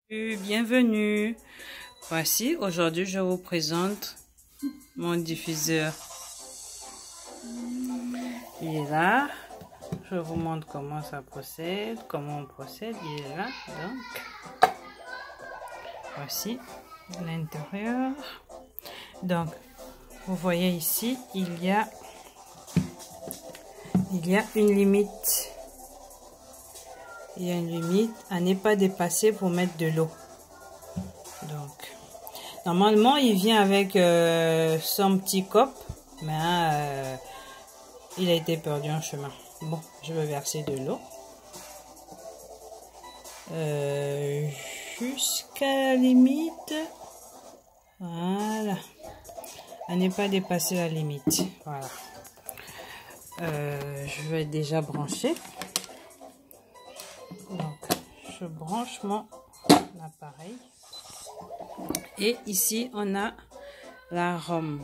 Bienvenue. Voici, aujourd'hui, je vous présente mon diffuseur. Il est là. Je vous montre comment ça procède, comment on procède. Il est là. Donc, voici l'intérieur. Donc, vous voyez ici, il y a une limite. Il y a une limite à ne pas dépasser pour mettre de l'eau. Donc, normalement, il vient avec son petit cop, mais il a été perdu en chemin. Bon, je vais verser de l'eau jusqu'à la limite. Voilà, à ne pas dépasser la limite. Voilà. Je vais déjà brancher. Donc, je branche mon appareil. Et ici, on a l'arôme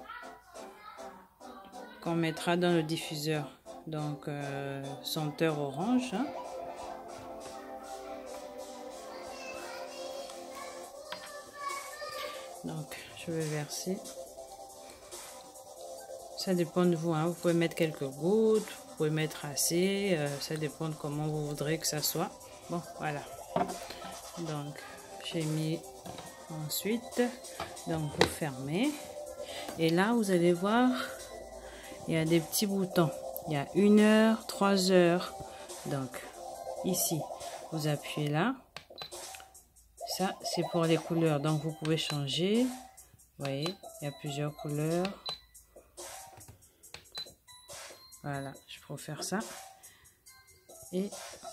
qu'on mettra dans le diffuseur. Donc, senteur orange. Hein. Donc, je vais verser. Ça dépend de vous. Hein. Vous pouvez mettre quelques gouttes. Vous pouvez mettre assez. Ça dépend de comment vous voudrez que ça soit. Bon, voilà. Donc, j'ai mis ensuite. Donc, vous fermez. Et là, vous allez voir, il y a des petits boutons. Il y a 1 heure, 3 heures. Donc, ici, vous appuyez là. Ça, c'est pour les couleurs. Donc, vous pouvez changer. Vous voyez, il y a plusieurs couleurs. Voilà, je préfère ça. Et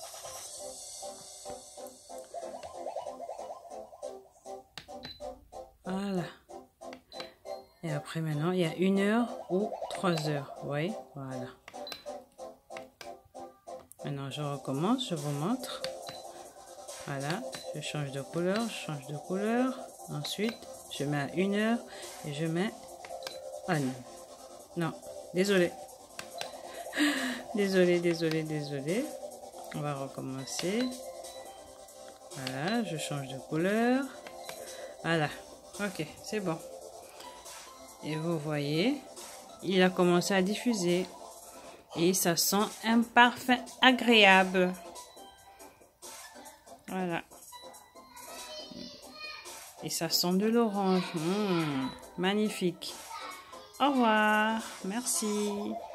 voilà. Et après, maintenant, il y a 1 heure ou 3 heures. Vous voyez, voilà. Maintenant, je recommence, je vous montre. Voilà, je change de couleur, je change de couleur. Ensuite, je mets à 1 heure et je mets... Ah non, non, désolé. Désolé. On va recommencer. Voilà, je change de couleur. Voilà, ok, c'est bon. Et vous voyez, il a commencé à diffuser. Et ça sent un parfum agréable. Voilà. Et ça sent de l'orange. Magnifique. Au revoir. Merci.